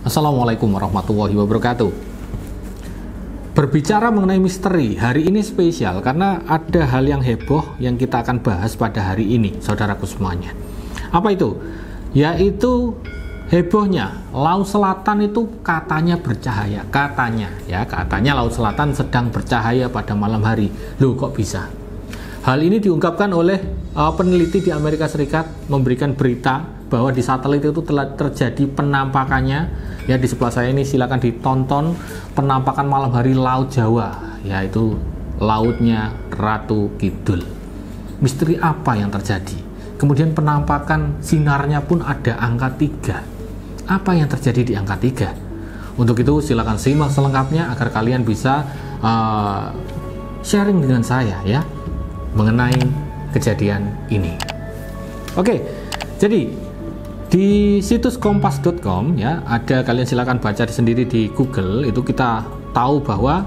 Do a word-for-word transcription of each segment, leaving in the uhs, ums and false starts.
Assalamualaikum warahmatullahi wabarakatuh. Berbicara mengenai misteri, hari ini spesial karena ada hal yang heboh yang kita akan bahas pada hari ini, saudaraku semuanya. Apa itu? Yaitu hebohnya Laut Selatan itu katanya bercahaya, katanya ya, katanya Laut Selatan sedang bercahaya pada malam hari. Loh, kok bisa? Hal ini diungkapkan oleh uh, peneliti di Amerika Serikat, memberikan berita bahwa di satelit itu telah terjadi penampakannya. Ya, di sebelah saya ini silakan ditonton penampakan malam hari Laut Jawa, yaitu lautnya Ratu Kidul. Misteri apa yang terjadi? Kemudian penampakan sinarnya pun ada angka tiga. Apa yang terjadi di angka tiga? Untuk itu silakan simak selengkapnya agar kalian bisa uh, sharing dengan saya ya mengenai kejadian ini. Oke, jadi di situs kompas dot com ya, ada, kalian silakan baca sendiri di Google, itu kita tahu bahwa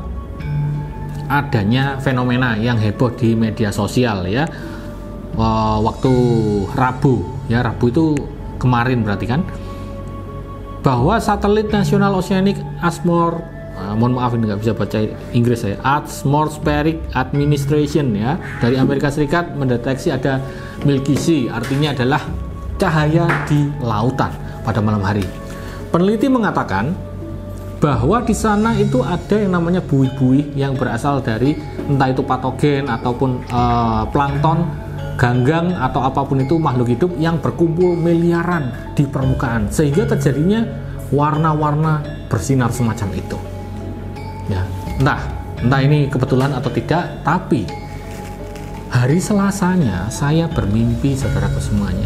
adanya fenomena yang heboh di media sosial ya. Waktu Rabu ya, Rabu itu kemarin berarti kan, bahwa satelit nasional Oceanic Atmospheric uh, mohon maaf ini nggak bisa baca Inggris saya, Atmospheric Administration ya, dari Amerika Serikat mendeteksi ada Milky Sea, artinya adalah cahaya di lautan pada malam hari. Peneliti mengatakan bahwa di sana itu ada yang namanya buih-buih yang berasal dari entah itu patogen ataupun uh, plankton, ganggang atau apapun itu, makhluk hidup yang berkumpul miliaran di permukaan sehingga terjadinya warna-warna bersinar semacam itu. Ya, entah entah ini kebetulan atau tidak, tapi hari Selasanya saya bermimpi, saudaraku semuanya.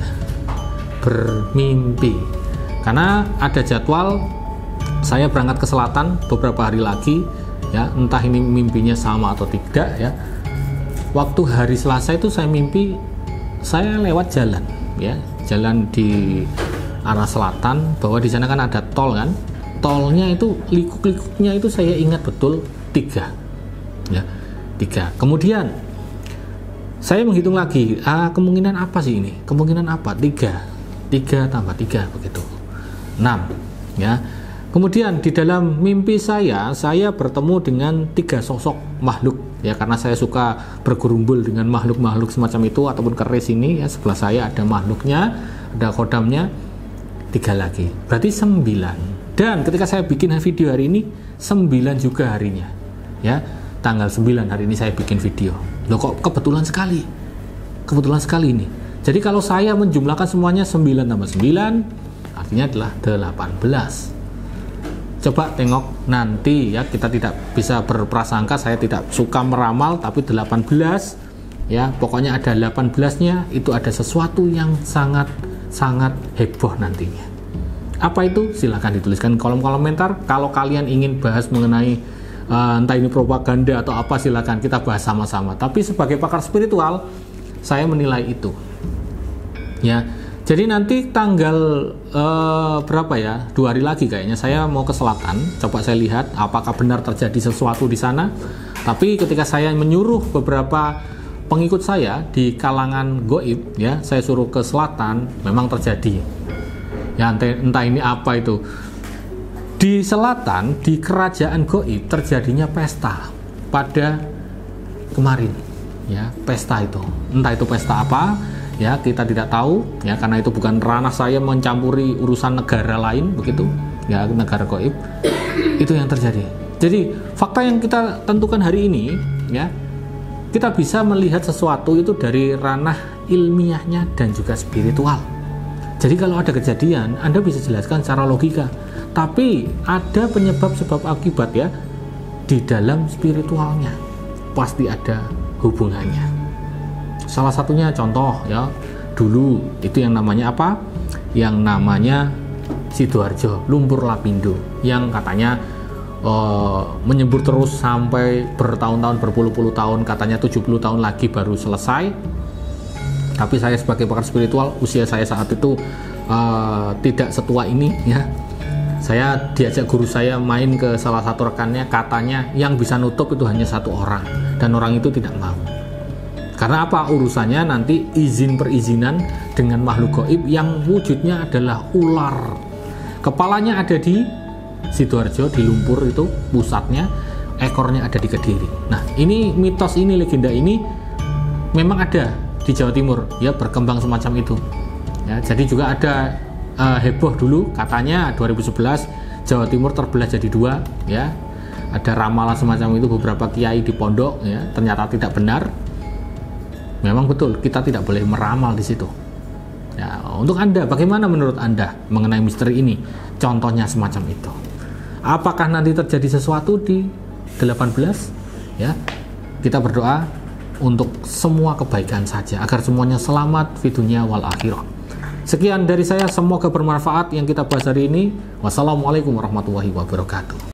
Bermimpi karena ada jadwal saya berangkat ke selatan beberapa hari lagi ya, entah ini mimpinya sama atau tidak ya. Waktu hari Selasa itu saya mimpi saya lewat jalan ya, jalan di arah selatan, bahwa di sana kan ada tol kan, tolnya itu likuk-likuknya itu saya ingat betul tiga ya, tiga. Kemudian saya menghitung lagi, ah, kemungkinan apa sih ini, kemungkinan apa, tiga tiga tambah tiga begitu, enam ya. Kemudian di dalam mimpi saya saya bertemu dengan tiga sosok makhluk ya, karena saya suka bergerumbul dengan makhluk-makhluk semacam itu ataupun keris ini ya. Sebelah saya ada makhluknya, ada kodamnya, tiga lagi berarti sembilan. Dan ketika saya bikin video hari ini sembilan juga harinya ya, tanggal sembilan hari ini saya bikin video. Loh, kok kebetulan sekali, kebetulan sekali ini. Jadi kalau saya menjumlahkan semuanya sembilan tambah sembilan artinya adalah delapan belas. Coba tengok nanti ya, kita tidak bisa berprasangka, saya tidak suka meramal, tapi delapan belas ya, pokoknya ada delapan belas-nya itu ada sesuatu yang sangat sangat heboh nantinya. Apa itu? Silahkan dituliskan di kolom komentar. Kalau kalian ingin bahas mengenai uh, entah ini propaganda atau apa, silahkan kita bahas sama-sama. Tapi sebagai pakar spiritual saya menilai itu ya. Jadi nanti tanggal uh, berapa ya, dua hari lagi kayaknya saya mau ke selatan. Coba saya lihat apakah benar terjadi sesuatu di sana. Tapi ketika saya menyuruh beberapa pengikut saya di kalangan goib ya, saya suruh ke selatan, memang terjadi ya, entah, entah ini apa itu. Di selatan, di kerajaan goib terjadinya pesta pada kemarin ya, pesta itu, entah itu pesta apa ya, kita tidak tahu ya, karena itu bukan ranah saya mencampuri urusan negara lain begitu ya, negara gaib. Itu yang terjadi. Jadi fakta yang kita tentukan hari ini ya, kita bisa melihat sesuatu itu dari ranah ilmiahnya dan juga spiritual. Jadi kalau ada kejadian, Anda bisa jelaskan secara logika, tapi ada penyebab sebab akibat ya, di dalam spiritualnya pasti ada hubungannya. Salah satunya contoh ya, dulu itu yang namanya apa? Yang namanya Sidoarjo, lumpur lapindo, yang katanya uh, menyembur terus sampai bertahun-tahun, berpuluh-puluh tahun, katanya tujuh puluh tahun lagi baru selesai. Tapi saya sebagai pakar spiritual, usia saya saat itu uh, tidak setua ini ya. Saya diajak guru saya main ke salah satu rekannya, katanya yang bisa nutup itu hanya satu orang, dan orang itu tidak mau. Karena apa? Urusannya nanti izin perizinan dengan makhluk gaib yang wujudnya adalah ular. Kepalanya ada di Sidoarjo di Lumpur itu pusatnya, ekornya ada di Kediri. Nah, ini mitos ini, legenda ini memang ada di Jawa Timur, ya, berkembang semacam itu. Ya, jadi juga ada uh, heboh dulu katanya dua ribu sebelas Jawa Timur terbelah jadi dua, ya. Ada ramalan semacam itu beberapa kiai di pondok, ya, ternyata tidak benar. Memang betul, kita tidak boleh meramal di situ. Ya, untuk Anda, bagaimana menurut Anda mengenai misteri ini? Contohnya semacam itu. Apakah nanti terjadi sesuatu di delapan belas? Ya, kita berdoa untuk semua kebaikan saja, agar semuanya selamat fi dunya wal akhirah. Sekian dari saya, semoga bermanfaat yang kita bahas hari ini. Wassalamualaikum warahmatullahi wabarakatuh.